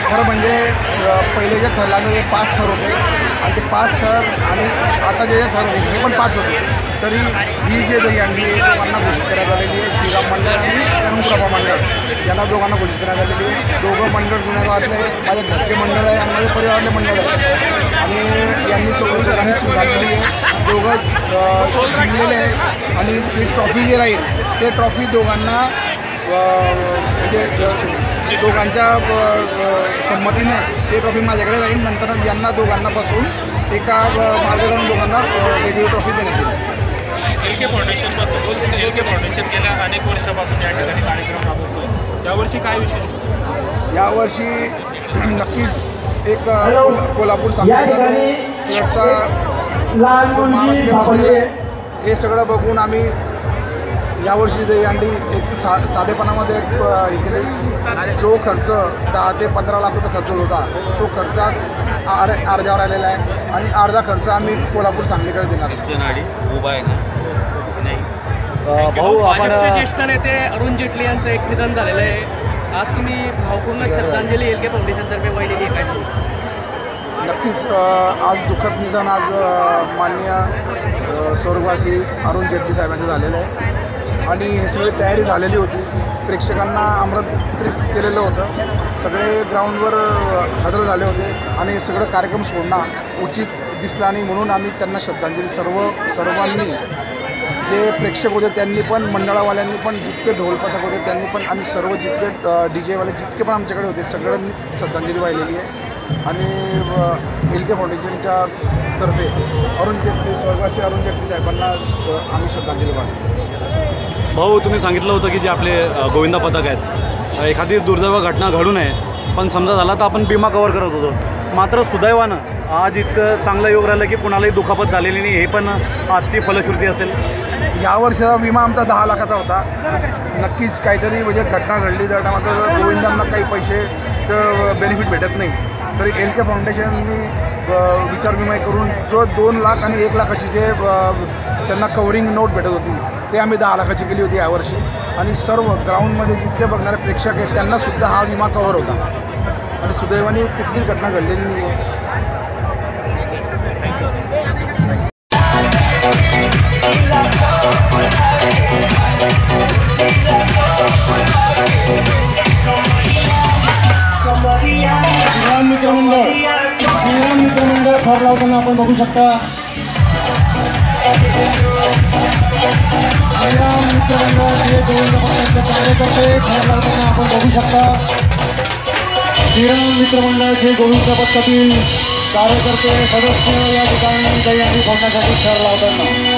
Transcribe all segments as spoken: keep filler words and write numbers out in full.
खरं म्हणजे पहिले जे थर लागले ते पाच थर होते आणि ते पाच थर आणि आता जे जे थर होते ते पण पाच होते. तरी ही जे दहीहंडी आहे दोघांना घोषित करण्यात आलेली आहे. श्रीराम मंडळ आणि अनुकृपा मंडळ यांना दोघांना घोषित करण्यात आलेली आहे. दोघं मंडळ जुन्यागावातले माझ्या घरचे मंडळ आहे आणि माझे परिवारातले मंडळ आहे आणि यांनी सोबत दोघांनी स्वीकारलेली आहे. दोघं जिंकलेले आहे आणि ती ट्रॉफी जी राहील ते ट्रॉफी दोघांना म्हणजे दोघांच्या संमतीने ते ट्रॉफी माझ्याकडे राहील. नंतर यांना दोघांना बसून एका मार्गावरून दोघांना वेगळी ट्रॉफी देण्यात येईल. एल के फाउंडेशनपासून एल के फाउंडेशन गेल्या अनेक वर्षापासून या ठिकाणी कार्यक्रम राबवतो. यावर्षी काय विशेष? यावर्षी नक्कीच एक कोल्हापूर सांगलीचा महाराष्ट्र बसलेला आहे हे सगळं बघून आम्ही यावर्षी दहीहंडी एक सा साधेपणामध्ये एक हे केली. जो खर्च दहा ते पंधरा लाख रुपये खर्च होता तो खर्च आर अर्ध्यावर आलेला आहे आणि अर्धा खर्च आम्ही कोल्हापूर सांगलीकडे देणार उभा आहे ना. भाऊ, भाजपचे ज्येष्ठ नेते अरुण जेटली यांचं एक निधन झालेलं आहे. आज तुम्ही भावपूर्ण श्रद्धांजली एल के फाउंडेशनतर्फे वाहिलेली आहे, काय सांगू? नक्कीच आज दुःखद निधन आज माननीय स्वर्गवासी अरुण जेटली साहेबांचं झालेलं आहे आणि हे सगळी तयारी झालेली होती. प्रेक्षकांना आमंत्रित केलेलं होतं. सगळे ग्राउंडवर हजर झाले होते आणि हे सगळं कार्यक्रम सोडणं उचित दिसला नाही म्हणून आम्ही त्यांना श्रद्धांजली सर्व सर्वांनी जे प्रेक्षक होते त्यांनी पण मंडळावाल्यांनी पण जितके ढोलपथक होते त्यांनी पण आम्ही सर्व जितके डी जेवाले जितके पण आमच्याकडे होते सगळ्यांनी श्रद्धांजली वाहिलेली आहे. आणि एल के फाउंडेशनच्या तर्फे अरुण जेटली स्वर्गवासी अरुण जेटली साहेबांना आम्ही श्रद्धांजली वाहिली. भाऊ, तुम्ही सांगितलं होतं की जे आपले गोविंदा पथक आहेत एखादी दुर्दैव घटना घडू नये पण समजा झाला तर आपण विमा कव्हर करत होतो. मात्र सुदैवानं आज इतकं चांगलं योग राहिलं की कुणालाही दुखापत झालेली नाही. हे पण आजची फलश्रुती असेल. या वर्षाचा विमा आमचा दहा लाखाचा होता. नक्कीच काहीतरी म्हणजे घटना घडली तर मात्र गोविंदांना काही पैसेचं बेनिफिट भेटत नाही. तरी एल के फाउंडेशननी विचार विमा करून जो दोन लाख आणि एक लाखाची जे त्यांना कव्हरिंग नोट भेटत होती ते आम्ही दहा लाखाची केली होती यावर्षी. आणि सर्व ग्राउंडमध्ये जितके बघणारे प्रेक्षक आहेत त्यांनासुद्धा हा विमा कव्हर होता आणि सुदैवाने कुठलीच घटना घडलेली नाही आहे. श्रीराम मित्रमंडळ श्रीराम मित्रमंडळ थर लावताना आपण बघू शकता. श्रीराम मित्रमंडळ हे गोविंद पथकाचे कार्यकर्ते थर लावताना आपण बघू शकता. श्रीराम मित्रमंडळाचे गोविंद पथकातील कार्यकर्ते सदस्य या ठिकाणी दहीहंडी फोडण्यासाठी थर लावताना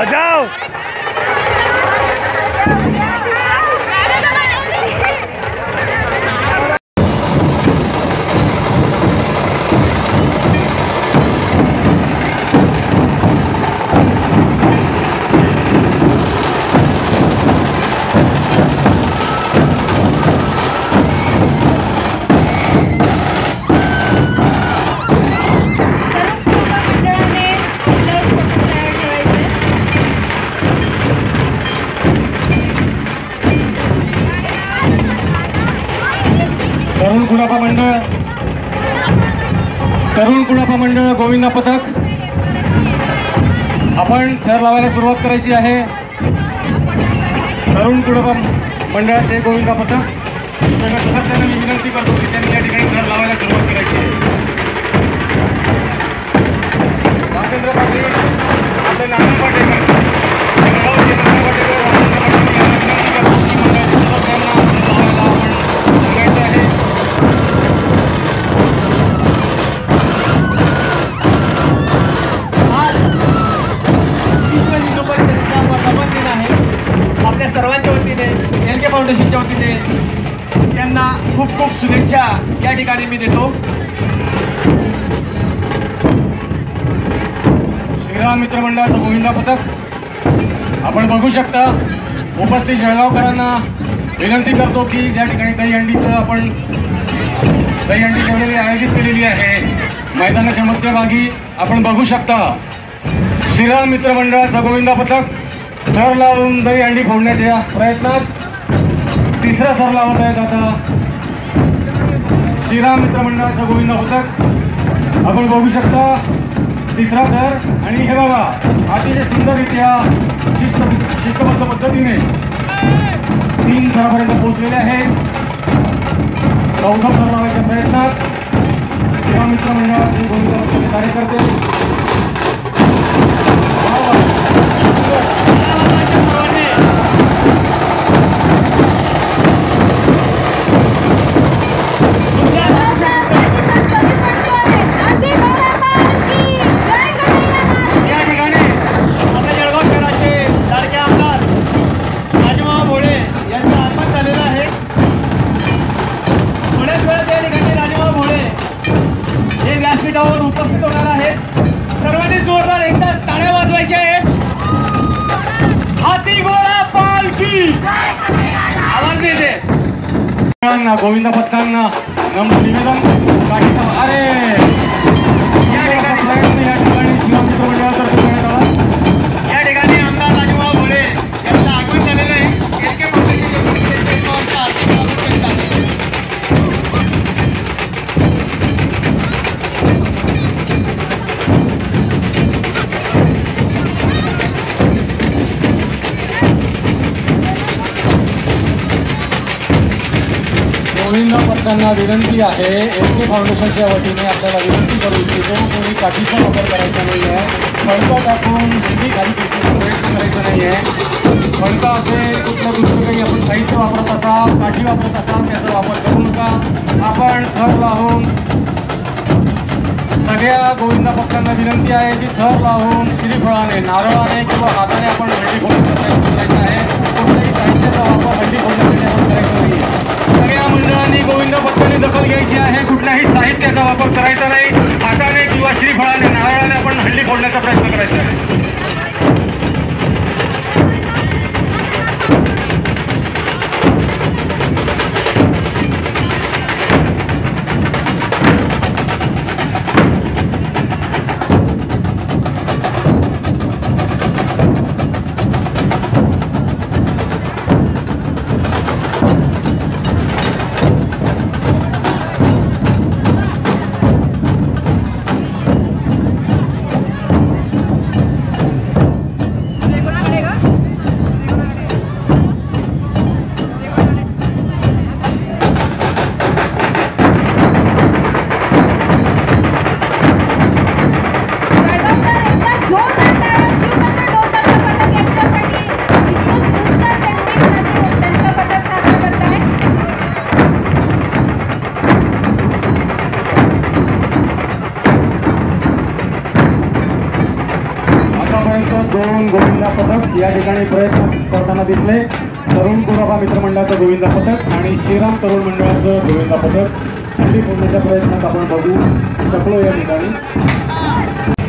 बजाव. तरुण कुडापा मंडळ तरुण कुडापा मंडळ गोविंदा पथक आपण थर लावायला सुरुवात करायची आहे. तरुण कुडापा मंडळाचे गोविंदा पथक सगळ्या सदस्यांना मी विनंती करतो की त्यांनी या ठिकाणी थर लावायला सुरुवात करायची आहे. राजेंद्र पाटील आपले नाना पाटेकर जळगावचे नाना पाटेकर राजेंद्र पाटील यांना विनंती करतो की मंडळाच्या सदस्यांना थर लावायला आपण सांगायचं आहे. आपल्या सर्वांच्या वतीने एल के फाउंडेशनच्या वतीने त्यांना खूप खूप शुभेच्छा या ठिकाणी मी देतो. श्रीराम मित्र मंडळाचं गोविंदा पथक आपण बघू शकता. उपस्थित जळगावकरांना विनंती करतो की ज्या ठिकाणी दहीहंडीचं आपण दहीहंडी ठेवलेली आयोजित केलेली आहे मैदानाच्या मध्यभागी आपण बघू शकता. श्रीराम मित्र मंडळाचं गोविंदा पथक थर लावून दहीहंडी फोडण्याच्या प्रयत्नात तिसरा थर लावत आहेत. आता श्रीराम मित्र मंडळाचं गोविंदा पथक आपण बघू शकता तिसरा थर. आणि हे बघा अतिशय सुंदररित्या शिस्त शिस्तबद्ध पद्धतीने तीन थरापर्यंत पोहोचलेले आहेत. चौथा थर लावायच्या प्रयत्नात श्रीराम मित्र मंडळाचे गोविंदा कार्यकर्ते उपस्थित होणार आहेत. सर्वांनी जोरदार एकदा टाळ्या वाजवायच्या आहेत. हाती घोडा पालखी आवाज देते. गोविंदा पथकांना नम्र निवेदन काठीचा अरे प्रयत्न या ठिकाणी श्रीराम मित्र मंडळातर्फे करण्यात आला. या ठिकाणी आमदार राजूभाऊ भोळे यांचं आगमन झालेलं आहे. एल के फाउंडेशनचे वर्ष आर्थिक आगमन झाले. गोविंदा पथकांना विनंती आहे. एल के फाउंडेशनच्या वतीने आपल्याला विनंती करू इच्छितो कोणी काठीचा वापर करायचा नाही आहे. फळका टाकून हिंदी खाली पुसण्याचा प्रयत्न करायचा नाही आहे. फळका असेल कुठलं दुसरं काही आपण साहित्य वापरत असाल काठी वापरत असाल त्याचा वापर करू नका. आपण थर लावून सगळ्या गोविंदा पथकांना विनंती आहे की थर लावून श्रीफळाने नारळाने किंवा हाताने आपण हंडी फोडण्याचा प्रयत्न करायचा आहे. कोणत्याही साहित्याचा वापर हंडी फोडण्यासाठी आपण करायचा नाही. सगळ्या मंडळांनी गोविंदा पथकाने दखल घ्यायची आहे. कुठल्याही साहित्याचा वापर करायचा नाही. हाताने किंवा श्रीफळाने नारळाने आपण हंडी फोडण्याचा प्रयत्न करायचा आहे. पथक या ठिकाणी प्रयत्न करताना दिसले. तरुण कुराबा मित्रमंडळाचं गोविंदा पथक आणि श्रीराम तरुण मंडळाचं गोविंदा पथक हंडी फोडण्याच्या प्रयत्नात आपण बघू शकलो या ठिकाणी.